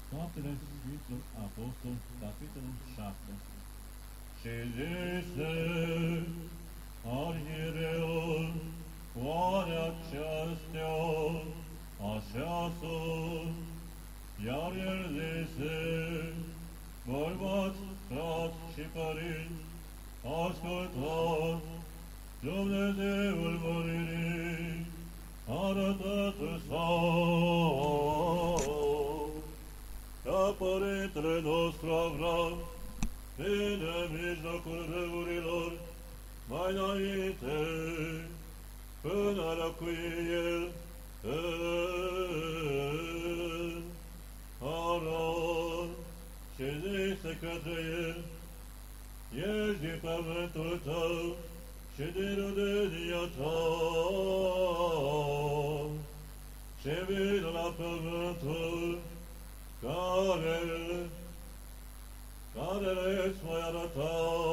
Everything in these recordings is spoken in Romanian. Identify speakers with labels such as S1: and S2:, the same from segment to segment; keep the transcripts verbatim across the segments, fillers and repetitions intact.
S1: Faptele Sfinților Apostoli, capitolul șapte. Și zise arhiereul, oare acestea așa sunt? Iar el zise, bărbați, frați și părinți, ascultați, Dumnezeul măririi, arătat s-a ca părintele nostru Avram, fiind în mijlocul râurilor, mai înainte, până locui el în Haran, și zise către el, ieși din pământul tău și din rudenia ta, și vină la pământul care, care le-ți voi arăta.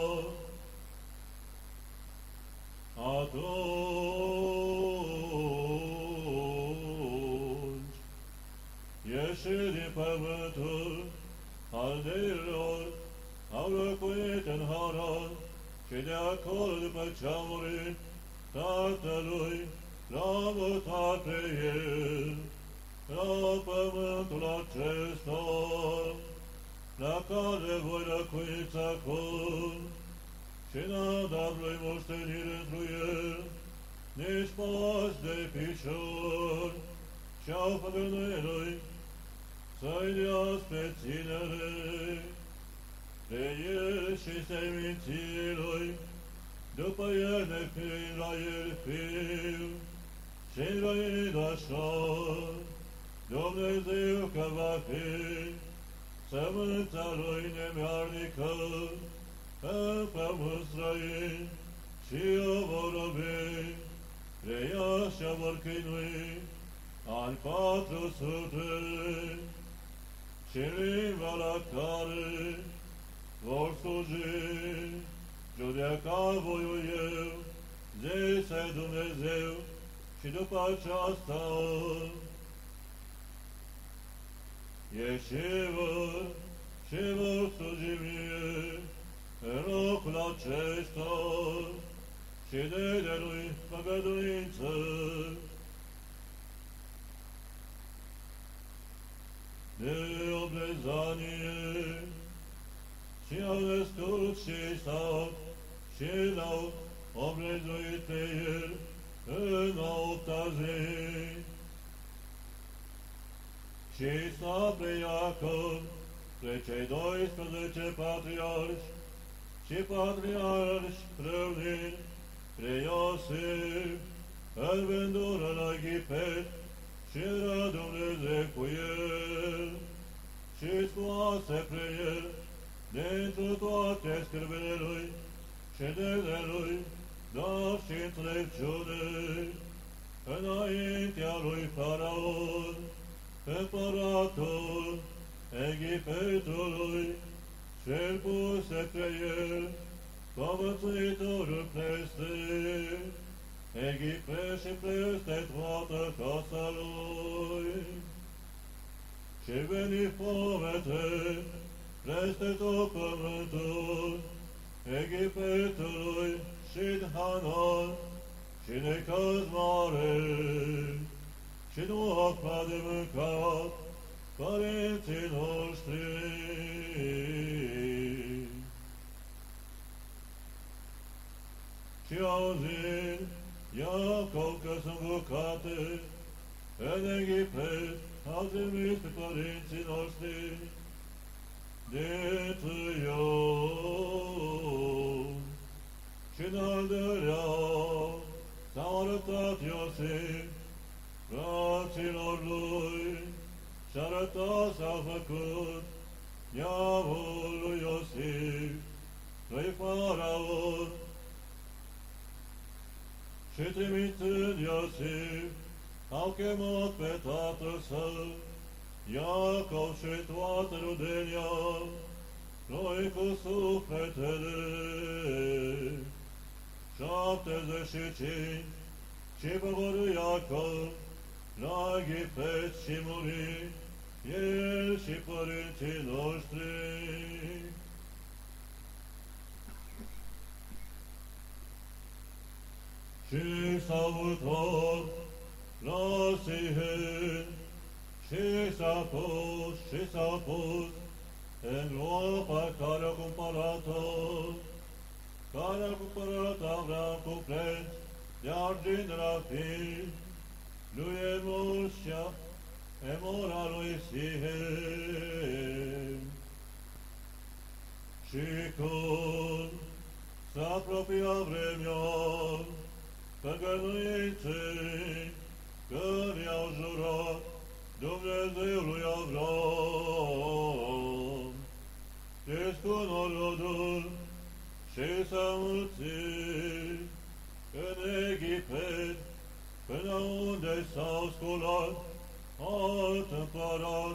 S1: Atunci, ieși din pământul haldeilor, au locuit în Haran, și de acolo, după ce a murit tatălui, l-a mutat pe el la pământul acesta, la care voi locuiți acum, și n-a dat lui moștenire întru el, nici pas de picior, și-au făgăduit lui să-i dea spre ținere de el și seminții lui, după el nefiind la el fiu, și înrăit așa, Dumnezeu că va fi sămânța lui nemearnică în pământ străin, și o vor robi, de ea și-o vor chinui ani patru sute, și limba la care vor sluji, judeca voiul eu, zise Dumnezeu, și după aceasta, ieși-vă și vor sluji mie în locul acesta, și de lui făgăduință. De obrezanie, și au născut și Isaac, și l-au obrezuit pe el în a opta zi. Și Isaac pe Iacov, pe cei doisprezece patriarși, și patriarși răunind, pe Iosif, îl vândură la Ghipet, și era Dumnezeu cu el, și scoase pe el dintr toate scârbele lui, și de lui, dar și înțelepciune, înaintea lui Faraon, împăratul Egiptului, și-l puse pe el, povățuitorul peste Egipt și peste toată casa lui. Și veni foamete peste tot pământul Egiptului și-n Hanan, și necaz mare, și nu apa de mâncat părinții noștri. Și auzind Iacov că sunt bucate în Egipt, a trimis pe părinții noștri de tâion. Și în al doilea s-a arătat Iosif fraților lui, și arătat s-a făcut neamul lui Iosif, lui Faraon. Și trimițând Iosif, au chemat pe tatăl său, Iacov și toată rudenia, noi cu sufletele, șaptezeci și cinci, și pogorâ Iacov la Ghipet și muri, el și părinții noștri, și s-autor la Sihen, și s-a pus, și s-a pus în groapa care a cumpărat-o, care a cumpărat Avram cu preț de argint de la fiii lui Emor și Emora lui Sihem. Și când s-a apropiat vremea păgănuiții care i-au jurat Dumnezeului Avram, ești cu norodul și s-a mulțit în Egipet, până unde s-au sculat alt împărat,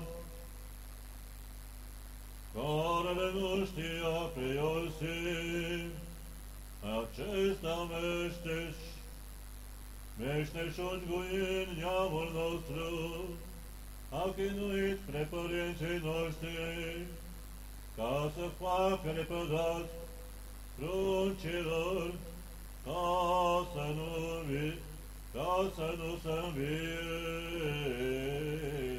S1: care le nu știa pe Iosif, acesta meșteș, meșteșuți guind neamul nostru, a chinuit pre părinții noștri, ca să facă lepădați pruncilor, ca să nu învie, ca să nu se învie,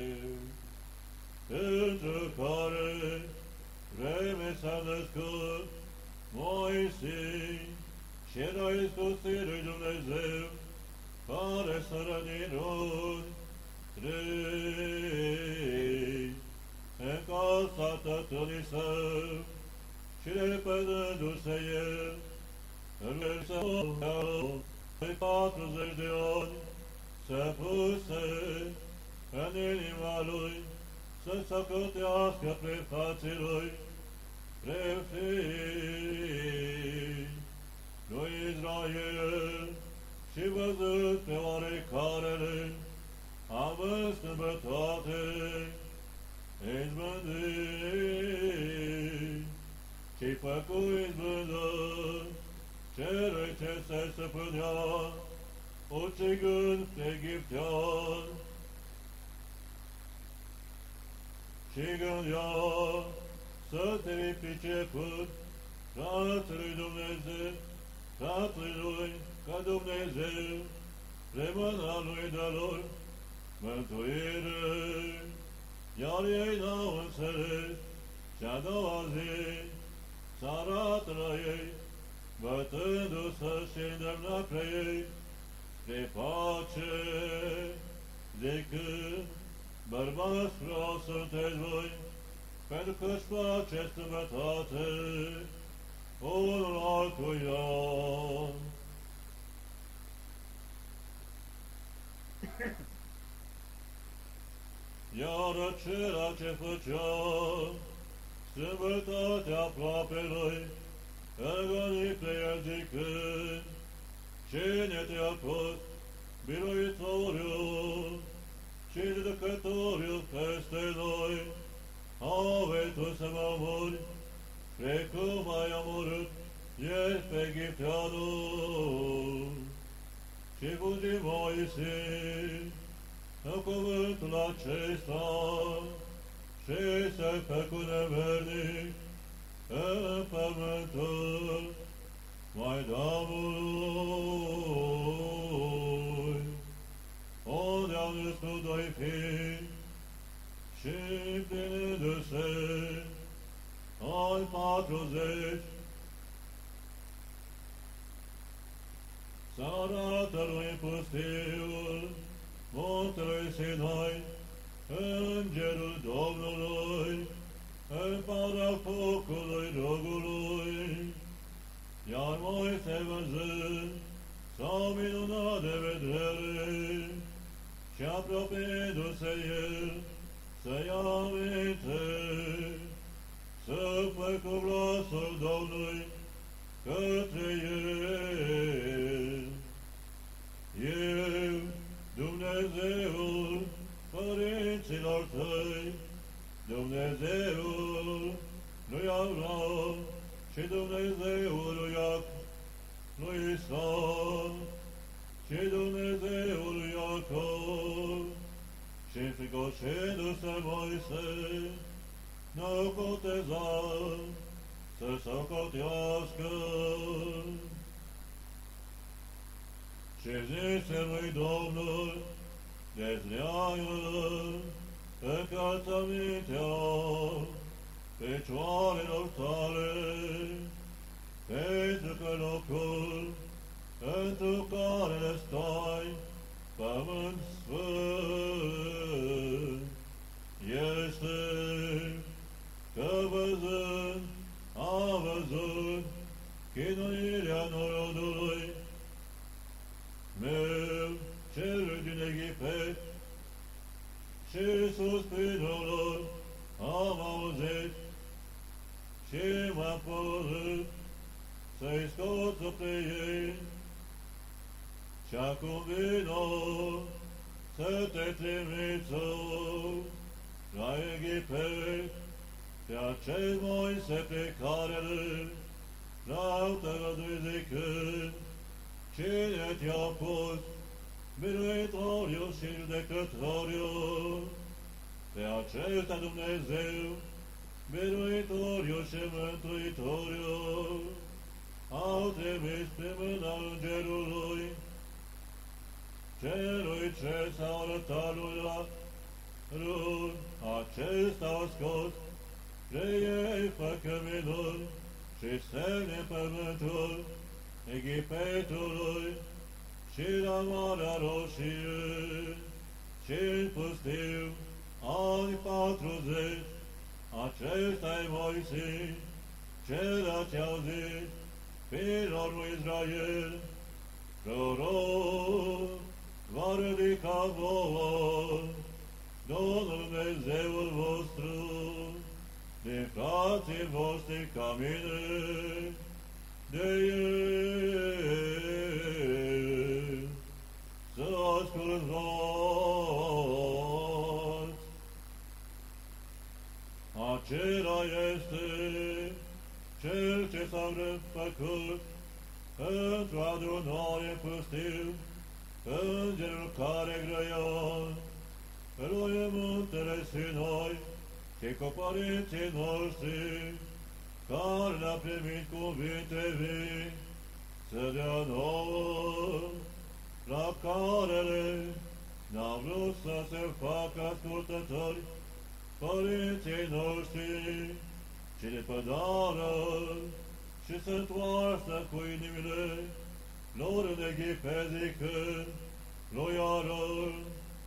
S1: pentru care vreme s-a născut Moise și era iscusit lui Dumnezeu, care să răni runi trei în casa tatălui său, și repădându-se el, în versetul de patruzeci de ani, se puse în inima lui să socotească pre frații lui, pre fiii lui Israel, și văzut pe oarecarele, având sâmbătoate, izbândit, și-i făcu izbândă celui ce se stăpânea, ucigând egiptean, și gândea să te vei priceput Tatălui Dumnezeu, Tatălui ca Dumnezeu, remâna lui de lor mântuire, iar ei n-au înțeles, și a doua zi s-arată la ei, bătându-se și îndemna pe ei spre pace, zicând, bărbați vreau sunteți voi, pentru că-și place sănătate unul altuia. Iar acela ce făcea sâmbătatea aproapelui, îngăni pe el zicând, cine te-a pus biruitoriul și judecătoriul peste noi? Ave tu să mă omori, precum ai omorât ieri pe egipteanul. Și fugi Moise în cuvântul acesta și se făcu nemernic în pământul mai Damului, unde au născut doi fii, și împlinându-se ani patruzeci, s-arată lui pustiul muntelui Sinai, îngerul Domnului, în para focului rugului, iar Moise văzând s-a minunat de vedere, și apropiindu-se el să ia aminte, să făcu glasul Domnului către el. Eu, Dumnezeul părinților tăi, Dumnezeul lui Avram și Dumnezeul lui Iacob, lui Isaac și Dumnezeul lui Iacob, și fricoșindu-se Moise, n-o coteza să socotească. Și zise lui Domnul, dezleagă încălțămintea picioarelor tale, pentru că locul întru care le stai, pământ sfânt, este că văzând, a văzut chinuirea norodului meu, celui din Egipt, și suspinul lor am auzit și m-am porât să-i scot spre ei. Și acum vino să te trimiță la Egipt pe acest Moise pe care l-au tăgăduit zicând, cine te-a pus biruitoriu și judecătoriu? Pe acesta Dumnezeu, biruitoriu și mântuitoriu, au trimis pe mâna îngerului, celui ce s-a arătat lui la rând, acesta a scos de ei făcă minuni și semne pământul Egiptului și la Marea Roșie și în pustiu ani patruzeci. Acesta-i Moise, cel ce au zis fiilor lui Israel, proroc va ridica vouă Domnul Dumnezeul vostru din frații voștri ca mine, de el să ascultați. Acela este cel ce s-a refăcut într-o adunare pustiu, îngerul care grăia lui muntele Sinai și cu părinții noștri, care le-a primit cuvinte vii, să dea nouă, la care n-am vrut să se facă ascultători părinții noștri, ci le pădară și să întoarcă cu inimile lor în Egipt zicând lui Aron,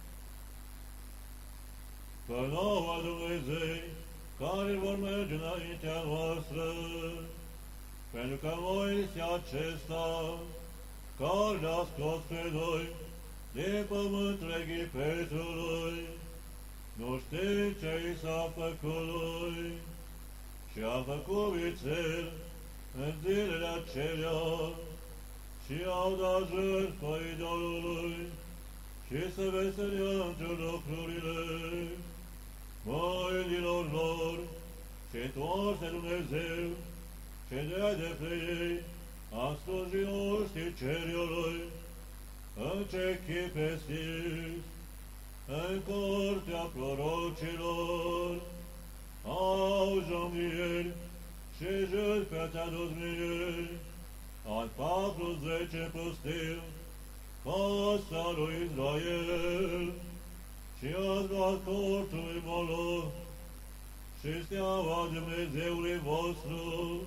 S1: că nouă Dumnezei care vor merge înaintea noastră, pentru că Moise acesta, care le-a scos pe noi din pământul Egiptului, nu știi ce i s-a făcut lui, și a făcut vițel în zilele acelea, și au dat jertfă idolului, și se veselia între lucrurile mâinilor lor, și întoarse Dumnezeu, și dea de pe ei a slujilor și ceriului, în ce chip estis, în cortea prorocilor, au jomnieri și jertfe te-a dus mie, al patruzece pustiu, casa lui Israel, și ați luat cortului Moloch și steaua Dumnezeului vostru,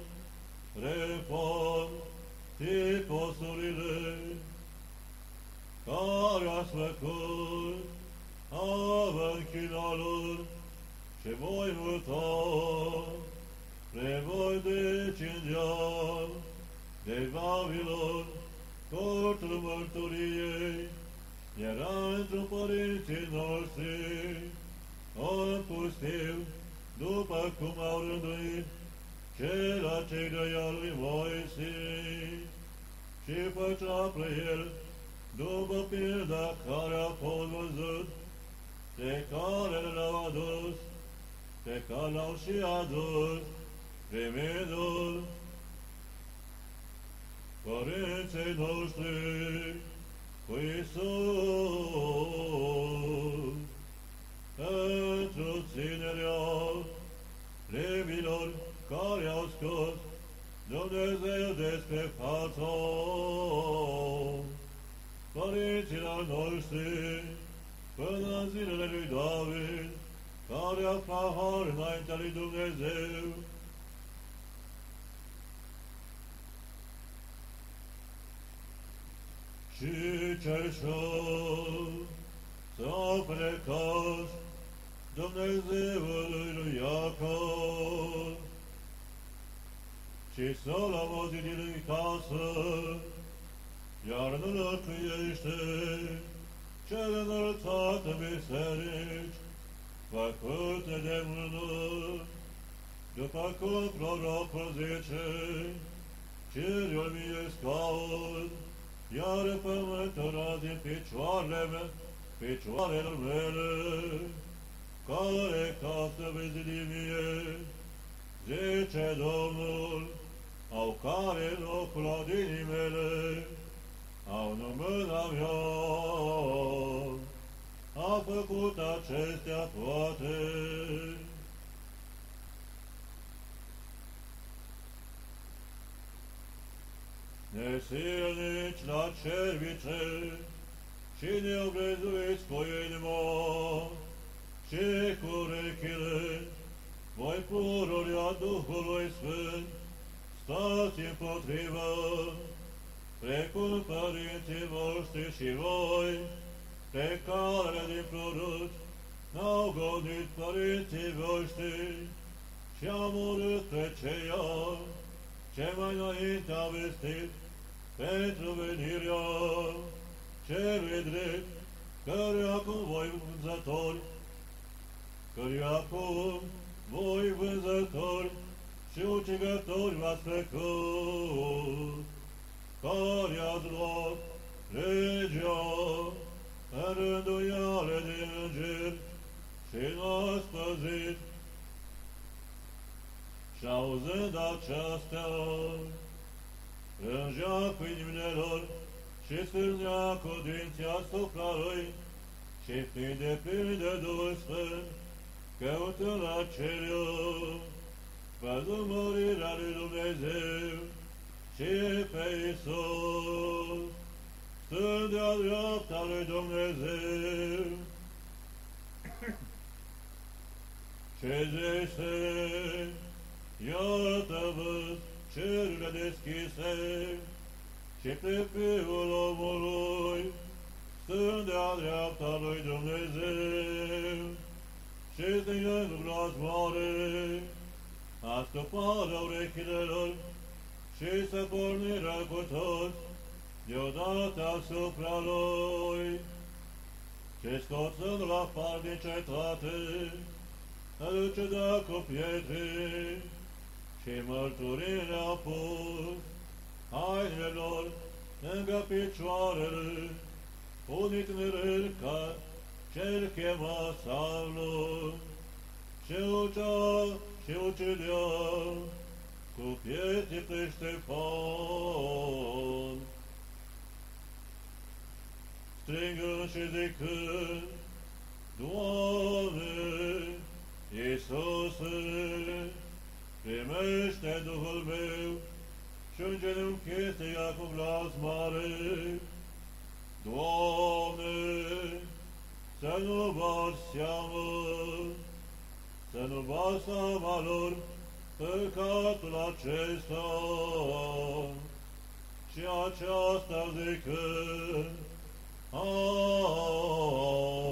S1: Refan, tiposurile, care ați făcut, avă închinaluri, și voi muta, pre voi decingea, de Vavilon, cortul mărturiei, era într-un părinții noștri, în pustiu, după cum au rânduit, cela ce grăia lui Moise, și făcea pre el, după pilda care a fost văzut, pe care l-au adus, pe care l-au și adus, primidul părinții noștri, cu Iisus, pentru ținerea levilor care au scos Dumnezeu despre fața părinților noștri, până în zilele lui David, care a har înaintea lui Dumnezeu. Și cerșor s-a plecat Dumnezeului lui Iacov, și să-l auzit din casă, iar nu locuiește cel înălțat biserici, făcute de mână, după cum prorocul zice, cerul mie scaun, iar pământul din picioarele mele, picioarele mele, care casă vezi din mie, zice Domnul, au care locul odinii mele, au numâna mea, a făcut acestea toate. Nesilnici la cervice și neobrezuiți cu inima și cu urechile, voi pururea Duhului Sfânt, stați împotrivă, precum părinții voștri și voi, pe care din proroci n-au gonit părinții voștri și am urât pe ceea ce mai înainte a vestit pentru venirea celui drept, căruia acum voi vânzători, căruia acum voi vânzători și ucigători v-ați trecut, care ați luat legea în rânduiale de îngeri și n-ați păzit. Și auzând aceastea, plângea cu inimilor și stârnea cu dinții asupra lui și fiind de plin de Duhul Sfânt, căută la cerul, văzând mărirea lui Dumnezeu și pe Iisus, stând de-a dreapta lui Dumnezeu. Ce zice, iată văd cerurile deschise și pe Fiul omului, stând de-a dreapta lui Dumnezeu, și strigând cu glas mare, astuparea urechilor și să pornirea cu toți, deodată asupra lui, și scoțând la afară din cetate, aduce da cu pietre, și mărturile a pus hainele lor lângă picioarele, unii tineri ca cel chema Saulul, și ucea și ucidea cu pietre pe Ștefan, strigând și zicând, Doamne, Iisuse, primește Duhul meu, și în genunchi este ea cu glas mare. Doamne, să nu bați seamă, să nu bați seama lor păcatul acesta, și aceasta zicând, Amin.